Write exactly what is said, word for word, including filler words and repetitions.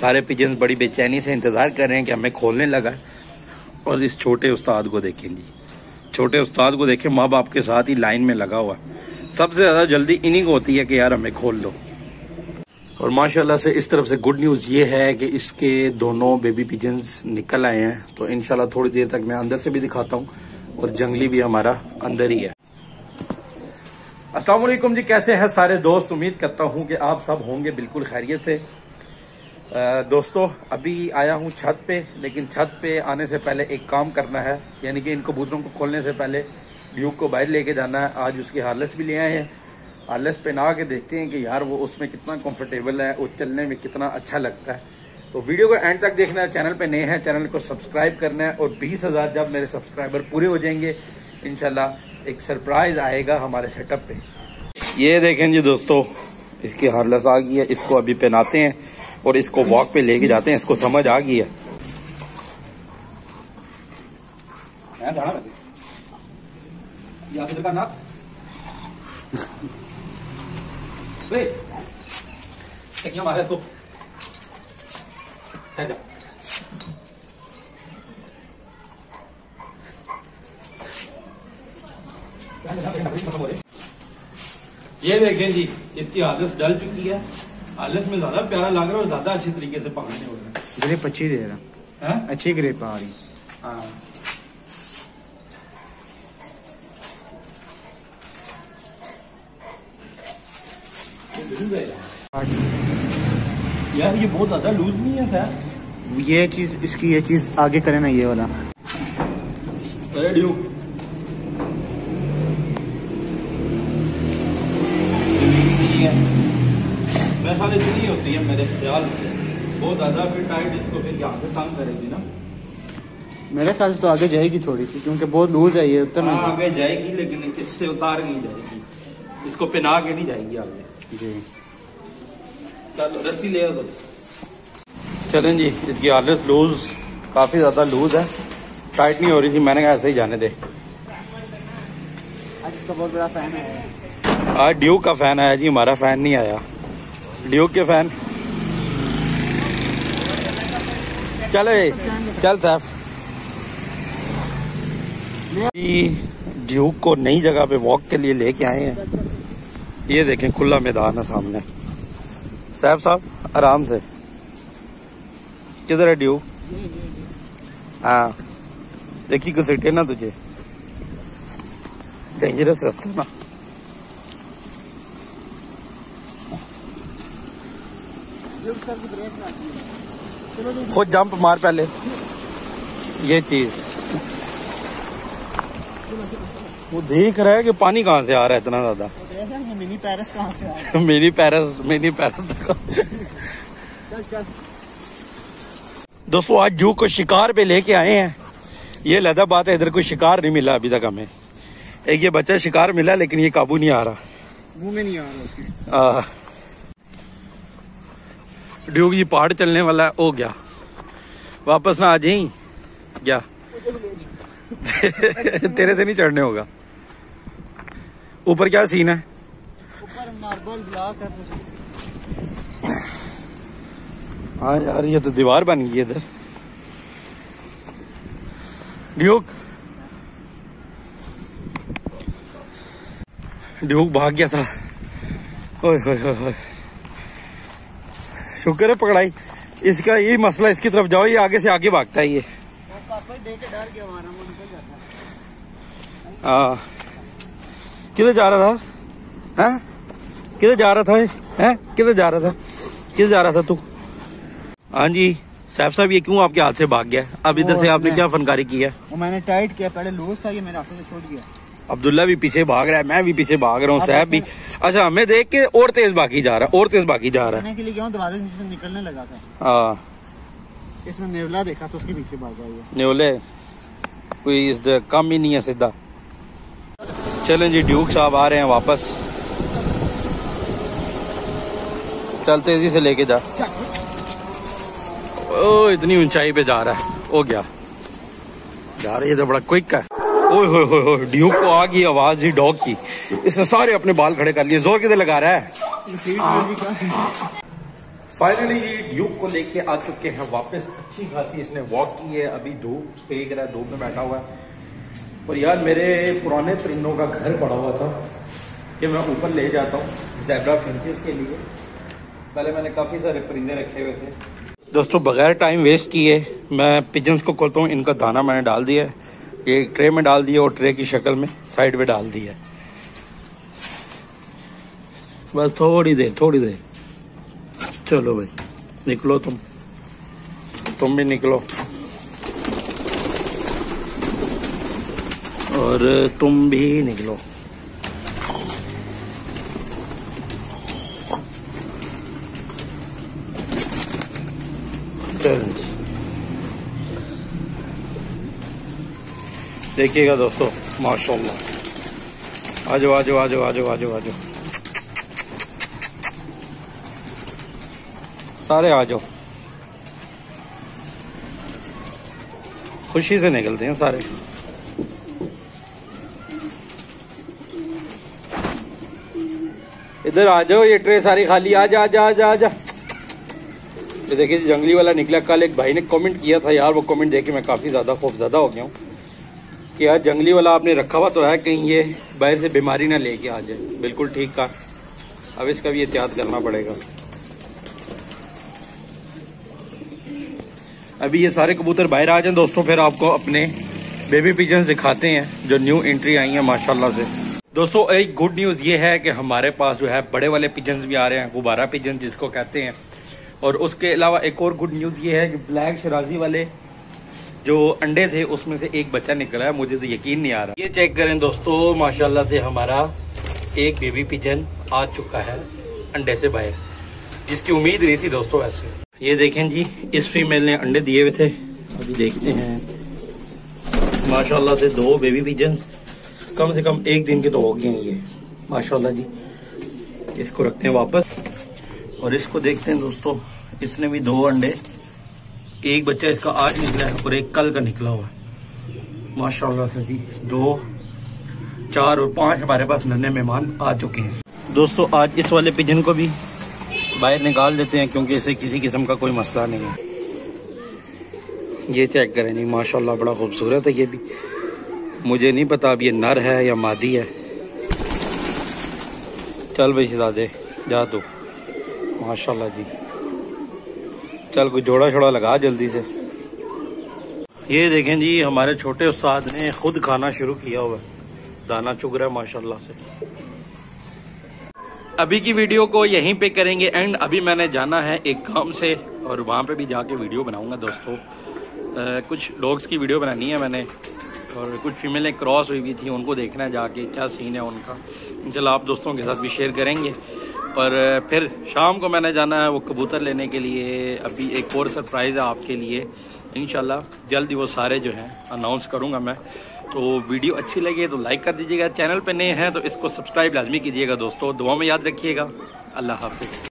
सारे पिजन्स बड़ी बेचैनी से इंतज़ार कर रहे हैं कि हमें खोलने लगा। और इस छोटे उस्ताद को देखें जी, छोटे उस्ताद को देखें, माँ बाप के साथ ही लाइन में लगा हुआ। सबसे ज़्यादा जल्दी इन्हीं को होती है कि यार हमें खोल दो। और माशाल्लाह से इस तरफ से गुड न्यूज़ ये है कि इसके दोनों बेबी पिजन्स निकल आए हैं। तो इंशाल्लाह थोड़ी देर तक मैं अंदर से भी दिखाता हूँ और जंगली भी हमारा अंदर ही है। अस्सलाम वालेकुम जी, कैसे हैं सारे दोस्त? उम्मीद करता हूँ कि आप सब होंगे बिल्कुल खैरियत से। आ, दोस्तों अभी आया हूँ छत पे, लेकिन छत पे आने से पहले एक काम करना है, यानी कि इन कबूतरों को खोलने से पहले ड्यूक को बाहर लेके जाना है। आज उसकी हार्लेस भी ले आए हैं, हार्लेस पहना के देखते हैं कि यार वो उसमें कितना कंफर्टेबल है और चलने में कितना अच्छा लगता है। तो वीडियो को एंड तक देखना है। चैनल पे नए हैं, चैनल को सब्सक्राइब करना है। और बीस हज़ार जब मेरे सब्सक्राइबर पूरे हो जाएंगे इंशाल्लाह एक सरप्राइज आएगा हमारे सेटअप पे। ये देखें जी दोस्तों, इसकी हार्लेस आ गई है। इसको अभी पहनाते हैं और इसको वॉक पे लेके जाते हैं। इसको समझ आ गई है। ये देखें जी, इसकी हालत डल चुकी है। हालत में ज्यादा प्यारा लग रहा है और ज्यादा अच्छी तरीके से पकड़ने हो रहा है। ग्रिप अच्छी दे रहा है, अच्छी ग्रिप आ रही। हाँ यार ये बहुत ज्यादा लूज नहीं है सर। ये चीज इसकी ये चीज आगे करे ना, ये वाला ड्यूक मेरे ख्याल इतनी होती है मेरे ख्याल से, बहुत ज्यादा फिर टाइट इसको फिर यहाँ से तंग करेगी ना। मेरे ख्याल से तो आगे जाएगी थोड़ी सी, क्योंकि बहुत लूज है ये। उतर हाँ, आगे जाएगी लेकिन इससे उतार नहीं जाएगी, इसको पहना के नहीं जाएगी आगे जी। चलो रस्सी ले दो। चलें जी, इसकी हालत लूज, काफी ज्यादा लूज है, टाइट नहीं हो रही थी। मैंने कहा ऐसे ही जाने दे। आज इसका बहुत बड़ा फैन है। आज ड्यूक का फैन आया जी, हमारा फैन नहीं आया। ड्यूक के फैन चले चल सैफ। ड्यूक को नई जगह पे वॉक के लिए लेके आए हैं। ये देखें खुला मैदान है सामने। सैफ साहब आराम से। किधर है ड्यूक? हाँ देखी घसीटे ना तुझे, डेंजरस रास्ता ना। खुद जंप मार पहले। ये चीज वो देख रहा है कि पानी कहाँ से आ रहा है इतना ज्यादा। मिनी पेरिस कहाँ से आ रहा है? मिनी पेरिस मिनी पेरिस दोस्तों आज जू को शिकार पे लेके आए हैं। ये लदा बात है, इधर कोई शिकार नहीं मिला अभी तक हमें। एक ये बच्चा शिकार मिला लेकिन ये काबू नहीं आ रहा, मुंह में नहीं आ रहा उसके। आ, ड्यूक जी पहाड़ चलने वाला है। ओ गया, वापस ना आ जाई क्या? तेरे से नहीं चढ़ने होगा। ऊपर क्या सीन है? ऊपर मार्बल ग्लास है। हाँ यार ये तो दीवार बन गई है इधर। ड्यूक ड्यूक भाग गया था। ओए होए होए होए, शुक्र है पकड़ाई। इसका यही मसला, इसकी तरफ जाओ ये आगे से आगे भागता है। ये हाँ किधर जा रहा था? हैं किधर जा रहा था? हैं किधर जा रहा था? किधर जा रहा था तू? हाँ जी सैफ साहब, ये क्यों आपके हाथ से भाग गया? अब इधर से आपने क्या फनकारी की है? वो मैंने टाइट किया, पहले लूज था, ये मेरे हाथों से छूट गया। अब्दुल्ला भी पीछे भाग रहा है, मैं भी पीछे भाग रहा हूँ, सैफ भी। अच्छा हमें देख के और तेज भागी जा रहा है, और तेज भागी जा रहा है। के लिए गया दरवाजे से निकलने लगा था। हाँ इसने नेवला देखा तो उसके पीछे भाग गया। नेवले कोई इस काम ही नहीं है सीधा। चलें जी, ड्यूक साहब आ रहे हैं वापस। चल तेजी से लेके जा। ओ इतनी ऊंचाई पे जा रहा है। हो गया जा रही है तो बड़ा क्विक है। ओए होए होए होए, ड्यूक को आ गई आवाज ही डॉग की। इसने सारे अपने बाल खड़े कर लिए। जोर किधर लगा रहा है? फाइनली ये ड्यूक को लेके आ चुके हैं वापस। अच्छी खासी इसने वॉक की है, अभी धूप सेक रहा है, धूप में बैठा हुआ है। और यार मेरे पुराने परिंदों का घर पड़ा हुआ था कि मैं ऊपर ले जाता हूँ ज़ेब्रा फिंचेस के लिए। पहले मैंने काफ़ी सारे परिंदे रखे हुए थे। दोस्तों बगैर टाइम वेस्ट किए मैं पिजन्स को खोलता हूँ। इनका दाना मैंने डाल दिया है, ये एक ट्रे में डाल दिया और ट्रे की शक्ल में साइड पे डाल दिया है। बस थोड़ी देर थोड़ी देर चलो भाई निकलो, तुम तुम भी निकलो और तुम भी निकलो। देखिएगा दोस्तों माशाल्लाह। आजो आजो आजो आजो आजो आजो सारे आ जाओ, खुशी से निकलते हैं सारे। इधर आ जाओ, ये ट्रे सारी खाली। आ जा आ जा आ जा। ये देखिए जंगली वाला निकला। कल एक भाई ने कमेंट किया था यार, वो कमेंट देख के मैं काफी ज्यादा खौफजदा हो गया हूँ कि यार जंगली वाला आपने रखा हुआ तो है, कहीं ये बाहर से बीमारी ना लेके आ जाए। बिल्कुल ठीक कहा, अब इसका भी एहतियात करना पड़ेगा। अभी ये सारे कबूतर बाहर आ जाएं दोस्तों, फिर आपको अपने बेबी पिजन्स दिखाते हैं जो न्यू एंट्री आई हैं माशाल्लाह से। दोस्तों एक गुड न्यूज़ ये है कि हमारे पास जो है बड़े वाले पिजन्स भी आ रहे हैं, गुब्बारा पिजन जिसको कहते हैं। और उसके अलावा एक और गुड न्यूज़ ये है कि ब्लैक शराजी वाले जो अंडे थे उसमें से एक बच्चा निकला है, मुझे तो यकीन नहीं आ रहा। ये चेक करें दोस्तों, माशाल्लाह से हमारा एक बेबी पिजन आ चुका है अंडे से बाहर, जिसकी उम्मीद नहीं थी दोस्तों। वैसे ये देखें जी, इस फीमेल ने अंडे दिए हुए थे, अभी देखते हैं माशाल्लाह से दो बेबी पिजन कम से कम एक दिन के तो हो गए हैं ये माशाल्लाह जी। इसको रखते हैं वापस और इसको देखते हैं दोस्तों, इसने भी दो अंडे, एक बच्चा इसका आज निकला है और एक कल का निकला हुआ है माशाल्लाह से जी। दो चार और पांच हमारे पास नन्हे मेहमान आ चुके हैं दोस्तों। आज इस वाले पिजन को भी बाहर निकाल देते हैं क्योंकि इसे किसी किस्म का कोई मसला नहीं है। ये चेक करें जी माशाल्लाह, बड़ा खूबसूरत है ये भी। मुझे नहीं पता अब ये नर है या मादी है। चल भाई शहजादे जा तू, माशाल्लाह जी। चल कोई जोड़ा छोड़ा लगा जल्दी से। ये देखें जी, हमारे छोटे उस्ताद ने खुद खाना शुरू किया हुआ है, दाना चुग रहा है माशाल्लाह से। अभी की वीडियो को यहीं पे करेंगे एंड। अभी मैंने जाना है एक काम से और वहाँ पे भी जाके वीडियो बनाऊंगा दोस्तों। आ, कुछ डॉग्स की वीडियो बनानी है मैंने और कुछ फीमेलें क्रॉस हुई हुई थी, उनको देखना है जाके क्या सीन है उनका। इंशाल्लाह आप दोस्तों के साथ भी शेयर करेंगे। और फिर शाम को मैंने जाना है वो कबूतर लेने के लिए। अभी एक और सरप्राइज़ है आपके लिए, इंशाल्लाह जल्दी वो सारे जो हैं अनाउंस करूँगा मैं। तो वीडियो अच्छी लगे तो लाइक कर दीजिएगा, चैनल पे नए हैं तो इसको सब्सक्राइब लाजमी कीजिएगा दोस्तों। दुआ में याद रखिएगा। अल्लाह हाफिज़।